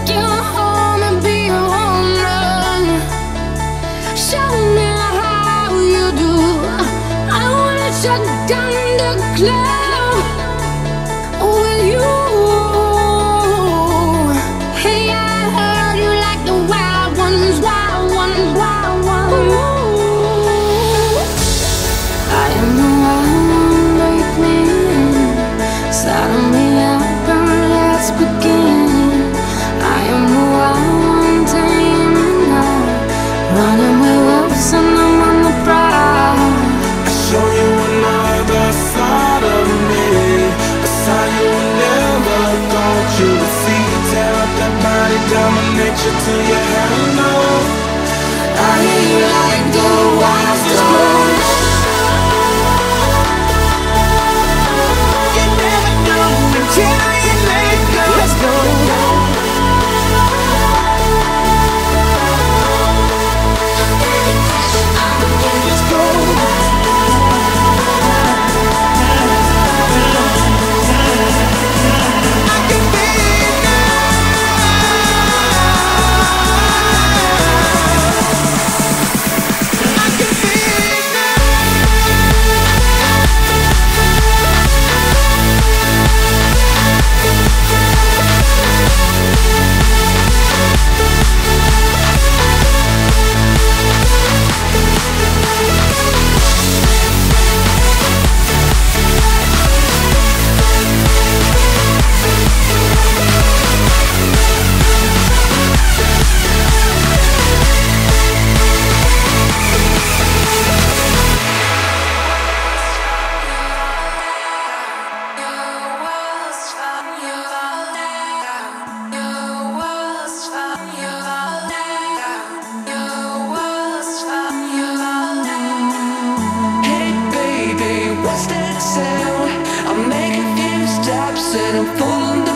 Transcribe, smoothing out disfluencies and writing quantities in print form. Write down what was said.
you home and be a woman. Show me how you do. I wanna shut down the club with you. Hey, I heard you like the wild ones, wild ones, wild ones. Ooh. I am the one, break me in, saddle me up and let's begin. I am the one, tame and night, running with wolves and I'm on the prowl. I show you another side of me, a side you never thought you would see. Tear up that body, dominate you till you have enough. I hear you like the wild storm. You never know until you let go. Let's go. Let's go. I can feel it now. I can feel it Hey baby, what's that sound? I'll make a few stops and I'm falling